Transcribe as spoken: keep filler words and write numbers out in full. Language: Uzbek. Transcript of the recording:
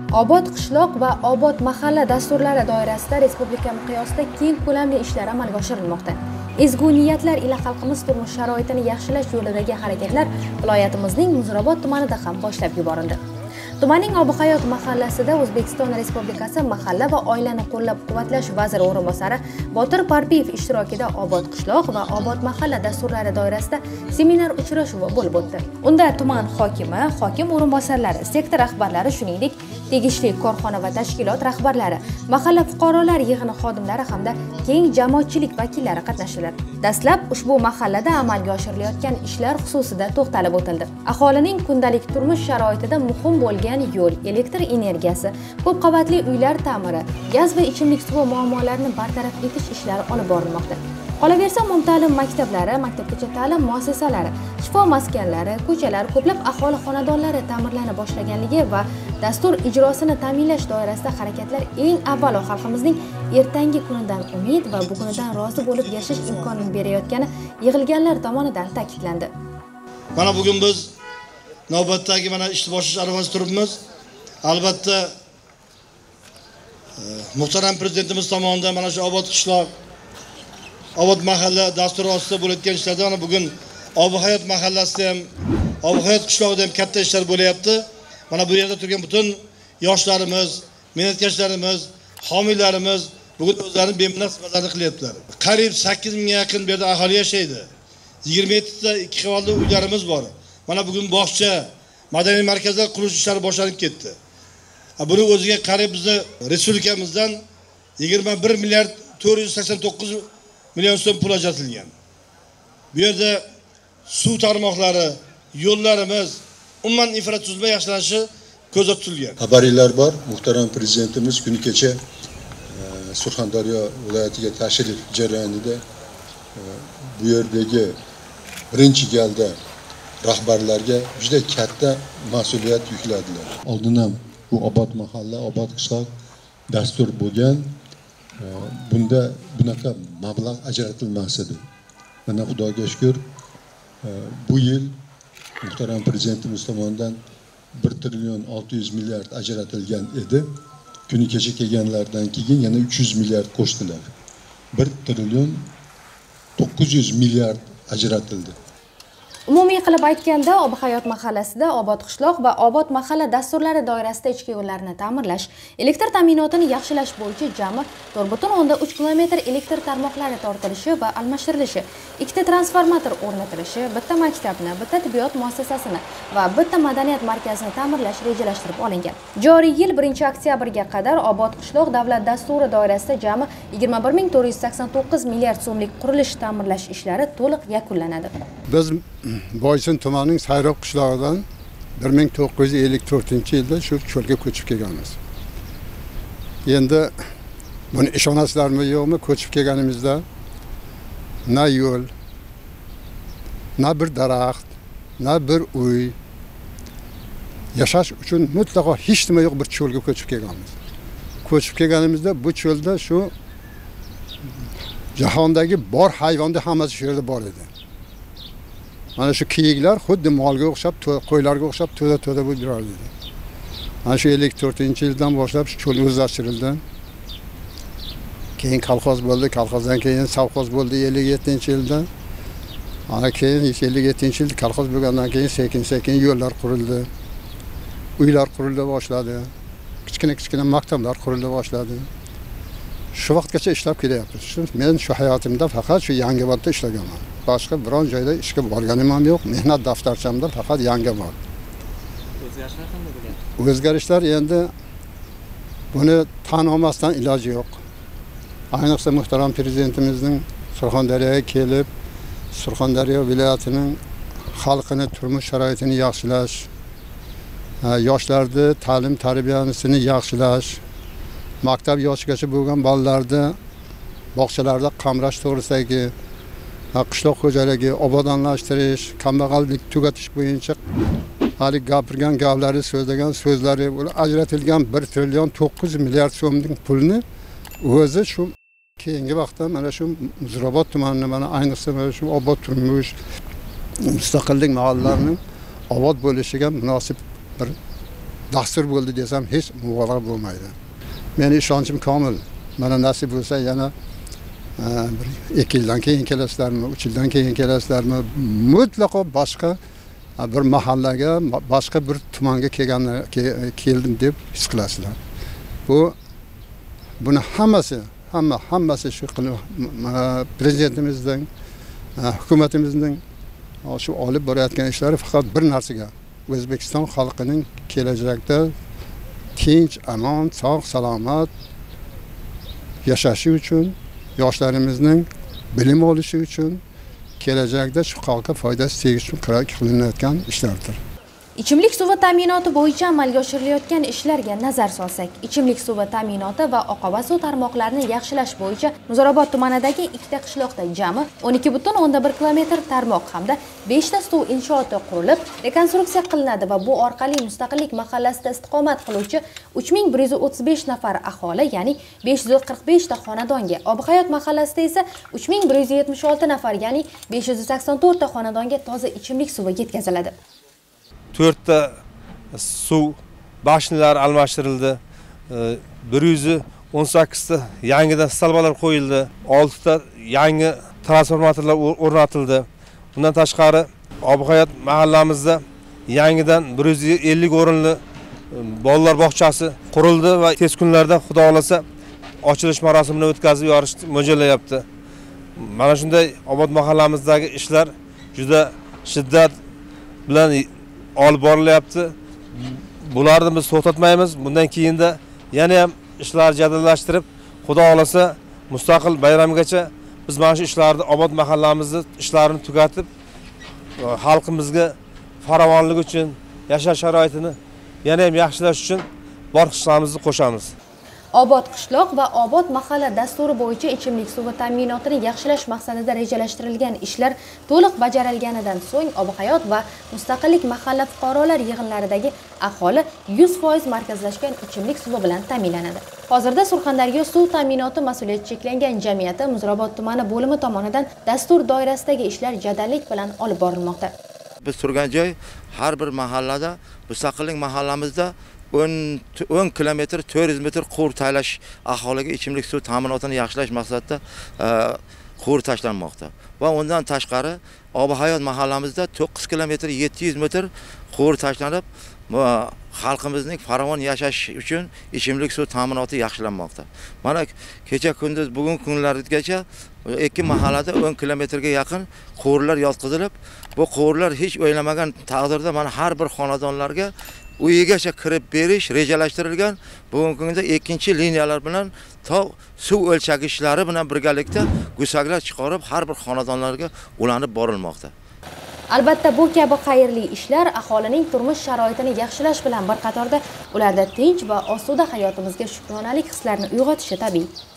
Obod qishloq va obod mahalla dasturlari doirasida respublika miqyosida keng ko'lamli ishlar amalga oshirilmoqda. Ezgu niyatlar ila xalqimiz turmush sharoitini yaxshilash yo'lidagi harakatlar viloyatimizning Muzrabot tumanida ham boshlab yuborildi. Tumanning Obihayot mahallasida O'zbekiston Respublikasi mahalla va oilani qo'llab-quvvatlash vaziri o'rinbosari Botir Parpiyev ishtirokida obod qishloq va obod mahalla dasturlari doirasida seminar uchrashuvi bo'lib o'tdi. Unda tuman hokimi, hokim o'rinbosarlari, sektor rahbarlari, shuningdek tegishli korxona va tashkilot rahbarlari, mahalla fuqarolar yig'ini xodimlari hamda keng jamoatchilik vakillari qatnashdilar. Dastlab ushbu mahallada amalga oshirilayotgan ishlar xususida to'xtalib o'tildi. Aholining kundalik turmush sharoitida muhim bo'lgan yo'l, elektr energiyasi, ko'p qavatli uylar ta'miri, gaz va ichimlik suvi muammolarini bartaraf etish ishlari olib borilmoqda. Qolaversa, umumta'lim maktablari, maktabgacha ta'lim muassasalari, shifo maskanlari, ko'chalar, ko'plab aholi xonadonlari ta'mirlana boshlaganligi va dastur ijrosini ta'minlash doirasida harakatlar eng avvalo xalqimizning ertangi kunidan umid va bugunidan rozi bo'lib yashash imkonini berayotgani yig'ilganlar tomonidan ta'kidlandi. Mana bugun biz navbatdagi mana ishni boshlash arafasida turibmiz. Albatta muhtaram prezidentimiz tomonidan mana shu obod qishloq, obod mahalla dasturi ostida bo'layotgan ishlarda mana bugun Obihayot mahallasida ham, Obihayot qishlog'ida ham katta ishlar bo'layapti. Mana bu yerda turgan butun yoshlarimiz, mehnatkashlarimiz, homiylarimiz bugun o'zlarini beminat xizmatlarini qilyaptilar. Qariyb sakkiz mingga yaqin bu yerda aholi yashaydi. yigirma yettita ikki qavatli uylarimiz bor. Mana bugun bog'cha, madaniy markazlar qurish ishlari boshlanib ketdi. Buni o'ziga qarib bizni respublikamizdan yigirma bir milliard to'rt yuz sakson to'qqiz million so'm pul ajratilgan. Bu yerda suv tarmoqlari, yo'llarimiz, umuman infratuzilma yaxshilanishi ko'zda tutilgan. Xabarlar bor. Muhtaram prezidentimiz kuni kecha Surxondaryo viloyatiga tashrif jarayonida bu yerdagi birinchi galda rahbarlarga juda katta mas'uliyat yukladilar. Oldin ham bu obod mahalla, obod qishloq dastur bo'lgan. Bunda bunaqa mablag' ajratilmas edi. Mana Xudoga shukr, bu yil muhtaram prezidentimiz tomonidan bir trillion olti yuz milliard ajratilgan edi. Kuni kecha kelganlardan keyin yana uch yuz milliard qo'shdilar. bir trillion to'qqiz yuz milliard ajratildi. Umumiy qilib aytganda, Obihayot mahallasida obod qishloq va obod mahalla dasturlari doirasida ichki yo'llarni ta'mirlash, elektr ta'minotini yaxshilash bo'yicha jami to'rt butun o'ndan uch kilometr elektr tarmoqlari tortilishi va almashtirilishi, ikkita transformator o'rnatilishi, bitta maktabni, bitta tibbiyot muassasasini va bitta madaniyat markazini ta'mirlash rejalashtirib olingan. Joriy yil birinchi oktyabrga qadar obod qishloq davlat dasturi doirasida jami yigirma bir ming to'rt yuz sakson to'qqiz milliard so'mlik qurilish ta'mirlash ishlari to'liq yakunlanadi. Biz Boysun tumanining Sayroq qishlog'idan bir ming to'qqiz yuz ellik to'rtinchi yilda shu cho'lga ko'chib kelganmiz. Endi buni ishonasizlarmi yo'qmi, ko'chib kelganimizda na yo'l, na bir daraxt, na bir uy, yashash uchun mutlaqo hech nima yo'q bir cho'lga ko'chib kelganmiz. Ko'chib kelganimizda bu cho'lda shu jahondagi bor hayvonda hammasi shu yerda bor edi. Mana shu kiyiklar xuddi molga o'xshab, qo'ylarga o'xshab to'da-to'da bo'lib yurardi. Mana shu ellik to'rtinchi yildan boshlab shu cho'l o'zlashtirildi. Keyin kolxoz bo'ldi, kolxozdan keyin savxoz bo'ldi ellik yettinchi yilda. Ana keyin ellik yettinchi yilda kolxoz bo'lgandan keyin sekin-sekin yo'llar qurildi. Uylar qurildi boshladi. Kichkina-kichkina maktablar qurildi boshladi. Shu vaqtgacha ishlab kelyapmiz. Men shu hayotimda faqat shu Yangiobodda ishlaganman. Boshqa biron joyda ishga borganim ham yo'q. Mehnat daftarchamda faqat Yangiobod. O'zgarishlar qanday bo'lyapti? O'zgarishlar endi buni tan olmasdan iloji yo'q. Ayniqsa muhtaram prezidentimizning Surxondaryoga kelib, Surxondaryo viloyatining xalqini turmush sharoitini yaxshilash, yoshlarni ta'lim tarbiyasini yaxshilash, maktab yoshigacha bo'lgan bolalarni bog'chalarda qamrash to'g'risidagi qishloq xo'jaligi, obodonlashtirish, kambag'allik tugatish bo'yicha hali gapirgan gaplari, so'zlagan so'zlari, ular ajratilgan bir trillion to'qqiz milliard so'mning pulni o'zi shu keyingi vaqtda mana shu Muzrabot tumanini, mana ayniqsa mana shu obod turmush, mustaqillik mahallalarining obod bo'lishiga munosib bir dastur bo'ldi desam hech mubolag'a bo'lmaydi. Meni ishonchim komil. Mana nasib bo'lsa yana bir ikki yildan keyin kelasizlarmi, uch yildan keyin kelasizlarmi, mutlaqo boshqa bir mahallaga, boshqa bir tumanga kelganlar keldim deb his qilasizlar. Bu buni hammasi, hamma hammasi shu prezidentimizning, hukumatimizning shu olib borayotgan ishlari faqat bir narsaga, O'zbekiston xalqining kelajakda tinch, amon, sog', salomat yashashi uchun, yoshlarimizning bilim olishi uchun, kelajakda shu xalqqa foydasi tegishi uchun qilinayotgan ishlardir. Ichimlik suvi ta'minoti bo'yicha amalga oshirilayotgan ishlarga nazar solsak, ichimlik suvi ta'minoti va oqova suv tarmoqlarini yaxshilash bo'yicha Muzrabot tumanidagi ikkita qishloqda jami o'n ikki butun o'ndan bir kilometr tarmoq hamda beshta suv inshooti qurilib, rekonstruksiya qilinadi va bu orqali Mustaqillik mahallasida istiqomat qiluvchi uch ming bir yuz o'ttiz besh nafar aholi, ya'ni besh yuz qirq besh ta xonadonga, Obihayot mahallasida esa uch ming bir yuz yetmish olti nafar, ya'ni besh yuz sakson to'rt ta xonadonga toza ichimlik suvi yetkaziladi. to'rtta suv bashnilari almashtirildi. bir yuz o'n sakkiz ta yangidan stalbalar qo'yildi. olti ta yangi transformatorlar o'rnatildi. Bundan tashqari Obihayot mahallamizda yangidan bir yuz ellik o'rinli bolalar bog'chasi qurildi va tez kunlarda Xudo xolasa ochilish marosimini o'tkazib yuborish mo'ljallayapti. Mana shunday Obod mahallamizdagi ishlar juda shiddat bilan olib borilyapti. Bularni biz to'xtatmaymiz. Bundan keyinda yana ham ishlar jadallashtirib, Xudo xolasa mustaqil bayramgacha biz mana shu ishlarni, Obod mahallamizni ishlarini tugatib, xalqimizga farovonlik uchun, yashash sharoitini yana ham yaxshilash uchun bor kuchlarimizni qo'shamiz. Obod qishloq va Obod mahalla dasturi bo'yicha ichimlik suvi ta'minotini yaxshilash maqsadida rejalashtirilgan ishlar to'liq bajarilganidan so'ng Obihayot va Mustaqillik mahalla fuqarolar yig'inlaridagi aholi yuz foiz markazlashgan ichimlik suvi bilan ta'minlanadi. Hozirda Surxondaryo suv ta'minoti mas'uliyati cheklangan jamiyati Muzrabot tumani bo'limi tomonidan dastur doirasidagi ishlar jadallik bilan olib borilmoqda. Biz turgan joy har bir mahallada, Mustaqillik mahallamizda o'n kilometr to'rt yuz metr quvur taylash, aholiga ichimlik suv ta'minotini yaxshilash maqsadida quvur tashlanmoqda. Va undan tashqari Obihayot mahallamizda to'qqiz kilometr yetti yuz metr quvur tashlanib, xalqimizning farovon yashash uchun ichimlik suv ta'minoti yaxshilanmoqda. Mana kecha kunduz bugun kunlargacha ikki mahallada o'n kilometrga yaqin quvurlar yotqizilib, bu quvurlar hech o'ylamagan taqdirda mana har bir xonadonlarga uyigacha kirib berish rejalashtirilgan. Bugungi kunda ikkinchi liniyalar bilan to suv o'lchagichlari bilan birgalikda gusaklar chiqarib har bir xonadonlarga ulanib borilmoqda. Albatta bu kabi xayrli ishlar aholining turmush sharoitini yaxshilash bilan bir qatorda ularda tinch va osuda hayotimizga shukronalik hislarini uyg'otishi tabiiy.